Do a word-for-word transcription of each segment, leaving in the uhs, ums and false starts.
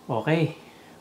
Okay.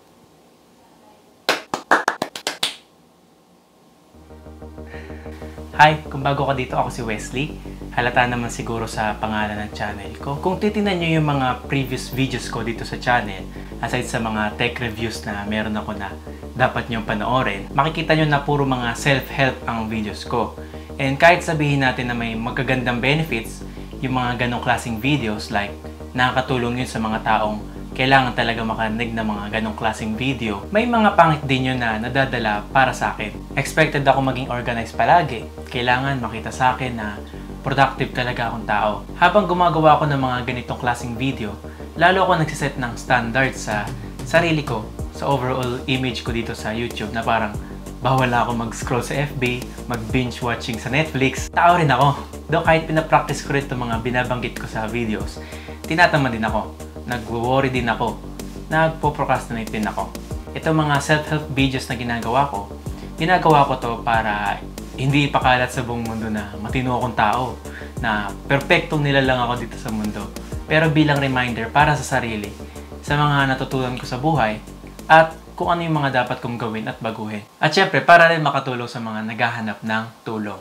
Hi! Kung bago ka dito, ako si Wesley. Halata naman siguro sa pangalan ng channel ko. Kung titingnan nyo yung mga previous videos ko dito sa channel, aside sa mga tech reviews na meron ako na dapat nyong panoorin, makikita nyo na puro mga self-help ang videos ko. And kahit sabihin natin na may magagandang benefits, yung mga ganong klaseng videos like nakakatulong yun sa mga taong kailangan talaga makarinig ng mga ganong klaseng video, may mga pangit din yun na nadadala para sa akin. Expected ako maging organized palagi. Kailangan makita sa akin na productive talaga akong tao. Habang gumagawa ako ng mga ganitong klaseng video, lalo ako nagsiset ng standards sa sarili ko, sa overall image ko dito sa YouTube na parang bawal na ako mag-scroll sa F B, mag-binge watching sa Netflix. Tao rin ako. Though kahit pinapractice ko rin itong mga binabanggit ko sa videos, tinatamad din ako. Nag-worry din ako. Nagpo-procrastinate din ako. Itong mga self-help videos na ginagawa ko, ginagawa ko to para hindi ipakalat sa buong mundo na matino akong tao, na perfectong nilalang ako dito sa mundo. Pero bilang reminder para sa sarili, sa mga natutunan ko sa buhay, at kung ano yung mga dapat kong gawin at baguhin. At syempre, para rin makatulong sa mga naghahanap ng tulong.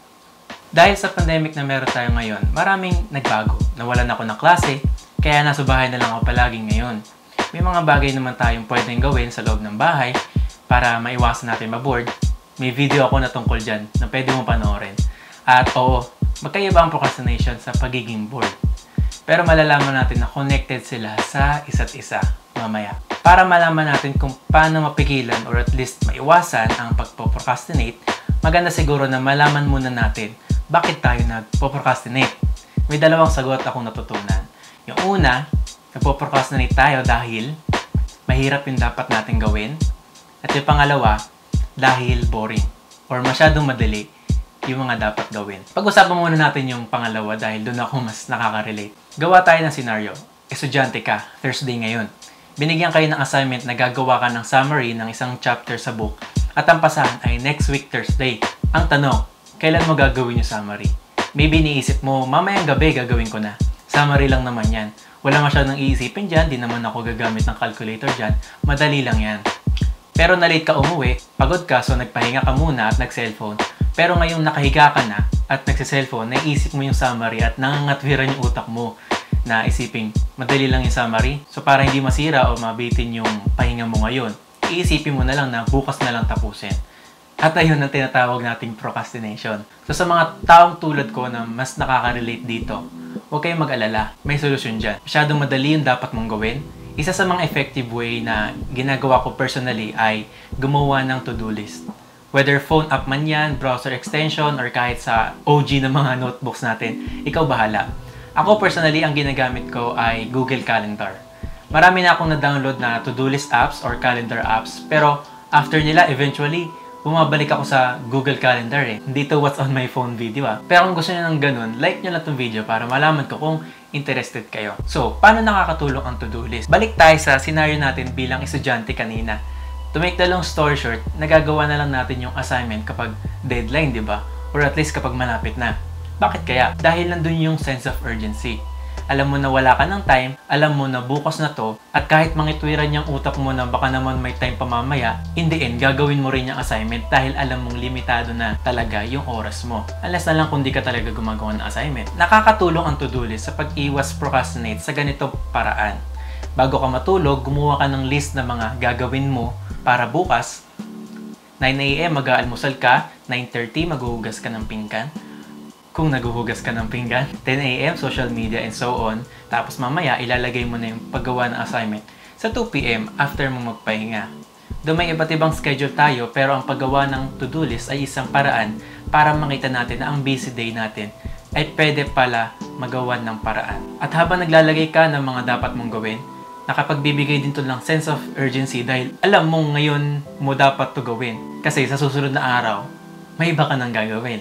Dahil sa pandemic na meron tayo ngayon, maraming nagbago. Nawalan ako ng klase, kaya nasa bahay na lang ako palagi ngayon. May mga bagay naman tayong pwedeng gawin sa loob ng bahay para maiwasan natin maboard. May video ako na tungkol dyan na pwede mo panoorin. At oo, magkaiba ang procrastination sa pagiging bored. Pero malalaman natin na connected sila sa isa't isa mamaya. Para malaman natin kung paano mapigilan or at least maiwasan ang pagpo-procrastinate, maganda siguro na malaman muna natin bakit tayo nagpo-procrastinate. May dalawang sagot akong natutunan. Yung una, nagpo-procrastinate tayo dahil mahirap yung dapat natin gawin. At yung pangalawa, dahil boring or masyadong madali yung mga dapat gawin. Pag-usapan muna natin yung pangalawa dahil doon ako mas nakaka-relate. Gawa tayo ng scenario. Estudyante ka, Thursday ngayon. Binigyan kayo ng assignment na gagawa ka ng summary ng isang chapter sa book at ang pasahan ay next week Thursday. Ang tanong, kailan mo gagawin yung summary? Maybe niisip mo, mamayang gabi gagawin ko na. Summary lang naman yan. Wala masyadong iisipin dyan, di naman ako gagamit ng calculator dyan. Madali lang yan. Pero na-late ka umuwi, pagod ka so nagpahinga ka muna at nag-cellphone. Pero ngayong nakahiga ka na at nagsi-cellphone, naisip mo yung summary at nangangatwiran yung utak mo na isiping madali lang yung summary. So para hindi masira o mabitin yung pahinga mo ngayon, iisipin mo na lang na bukas na lang tapusin. At ayun ang tinatawag nating procrastination. So sa mga taong tulad ko na mas nakaka-relate dito, huwag kayong mag-alala. May solusyon dyan. Masyadong madali yung dapat mong gawin. Isa sa mga effective way na ginagawa ko personally ay gumawa ng to-do list. Whether phone app man yan, browser extension, or kahit sa O G na mga notebooks natin, ikaw bahala. Ako personally, ang ginagamit ko ay Google Calendar. Marami na akong na-download na to-do list apps or calendar apps, pero after nila, eventually, bumabalik ako sa Google Calendar eh. Hindi to what's on my phone video ah. Pero kung gusto niyo ng ganun, like nyo lang itong video para malaman ko kung interested kayo. So, paano nakakatulong ang to-do list? Balik tayo sa scenario natin bilang estudyante kanina. To make the long story short, nagagawa na lang natin yung assignment kapag deadline, di ba? Or at least kapag malapit na. Bakit kaya? Dahil nandun yung sense of urgency. Alam mo na wala ka ng time, alam mo na bukas na to, at kahit mangitwiran yung utak mo na baka naman may time pa mamaya, in the end, gagawin mo rin yung assignment dahil alam mong limitado na talaga yung oras mo. Unless na lang kung di ka talaga gumagawa ng assignment. Nakakatulong ang to-do list sa pag-iwas procrastinate sa ganitong paraan. Bago ka matulog, gumawa ka ng list na mga gagawin mo para bukas. nine a m mag-aalmusal ka, nine thirty maghuhugas ka ng pinggan. Kung naghuhugas ka ng pinggan, ten a m social media and so on. Tapos mamaya, ilalagay mo na yung paggawa ng assignment sa two p m after mo magpahinga. Doon may iba't ibang schedule tayo, pero ang paggawa ng to-do list ay isang paraan para makita natin na ang busy day natin ay pwede pala magawa ng paraan. At habang naglalagay ka ng mga dapat mong gawin, nakapagbibigay din to ng sense of urgency dahil alam mong ngayon mo dapat to gawin. Kasi sa susunod na araw, may iba ka nang gagawin.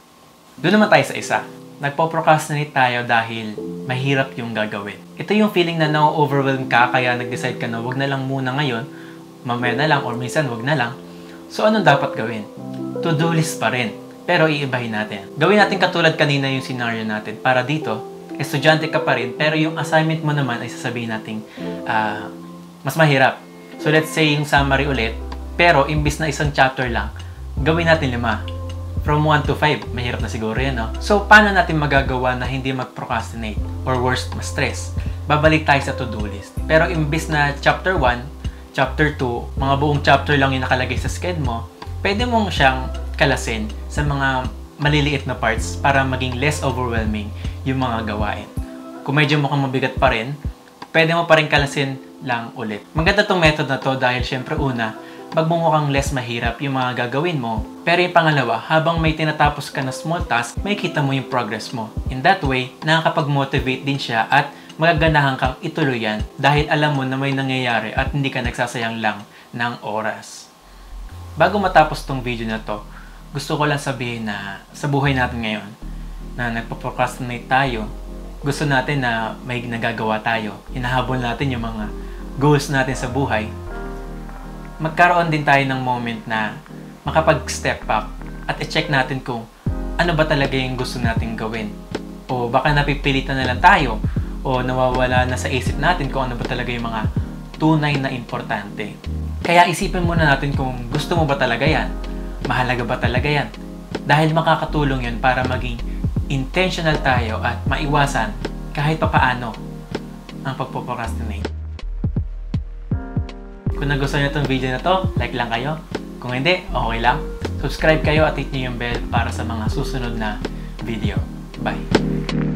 Doon naman tayo sa isa. Nagpo-procrastinate tayo dahil mahirap yung gagawin. Ito yung feeling na na-overwhelm ka kaya nag-decide ka na wag na lang muna ngayon, mamaya na lang or minsan wag na lang. So anong dapat gawin? To-do list pa rin. Pero iibahin natin. Gawin natin katulad kanina yung scenario natin. Para dito, estudyante ka pa rin pero yung assignment mo naman ay sasabihin nating uh, mas mahirap. So let's say yung summary ulit, pero imbis na isang chapter lang, gawin natin lima. From one to five, mahirap na siguro yan, no? So, paano natin magagawa na hindi mag-procrastinate? Or worst, ma-stress? Babalik tayo sa to-do list. Pero imbis na chapter one, chapter two, mga buong chapter lang yung nakalagay sa schedule mo, pwede mong siyang kalasin sa mga maliliit na parts para maging less overwhelming yung mga gawain. Kung medyo mukhang mabigat pa rin, pwede mo pa rin kalasin lang ulit. Maganda tong method na to dahil syempre una, magmumukhang less mahirap yung mga gagawin mo. Pero yung pangalawa, habang may tinatapos ka na small task, may kita mo yung progress mo. In that way, nakakapag-motivate din siya at magaganahan kang ituloy yan dahil alam mo na may nangyayari at hindi ka nagsasayang lang ng oras. Bago matapos tong video na to, gusto ko lang sabihin na sa buhay natin ngayon, na nagpo-procrastinate tayo, gusto natin na may nagagawa tayo, hinahabol natin yung mga goals natin sa buhay, magkaroon din tayo ng moment na makapag-step back at i-check natin kung ano ba talaga yung gusto nating gawin. O baka napipilitan na lang tayo o nawawala na sa isip natin kung ano ba talaga yung mga tunay na importante. Kaya isipin muna natin kung gusto mo ba talaga yan, mahalaga ba talaga yan. Dahil makakatulong yun para maging intentional tayo at maiwasan kahit papaano ang pagpo-procrastinate. Kung nagustuhan nyo itong video na to, like lang kayo. Kung hindi, okay lang. Subscribe kayo at hit nyo yung bell para sa mga susunod na video. Bye!